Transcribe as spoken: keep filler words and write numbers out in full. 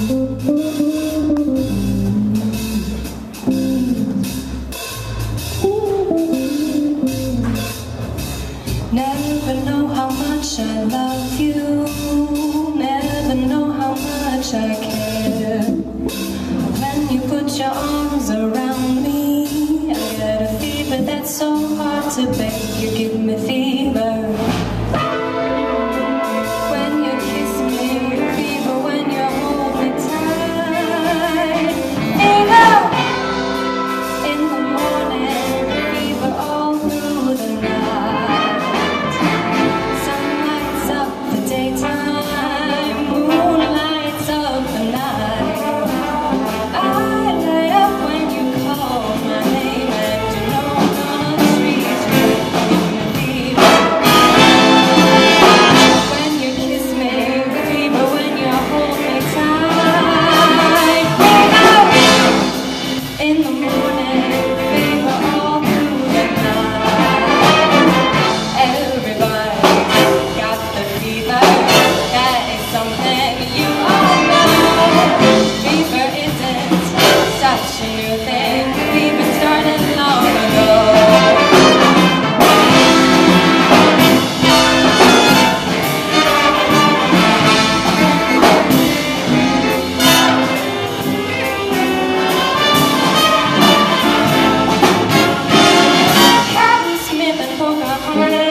Never know how much I love you, never know how much I care. When you put your arms around me, I get a fever that's so hard to bear. You give me fever when you kiss me, fever when you hold me tight. Fever in the morning, fever all through the night. Sun lights up the daytime, moon lights up the night. I light up when you call my name, and you know I'm gonna treat you. Give me fever when you kiss me, fever when you hold me tight. Fever in the morning, fever all through the night. Everybody's got the fever, that is something you all know. Fever isn't such a new thing, fever started long ago. Captain Smith and Pocahontas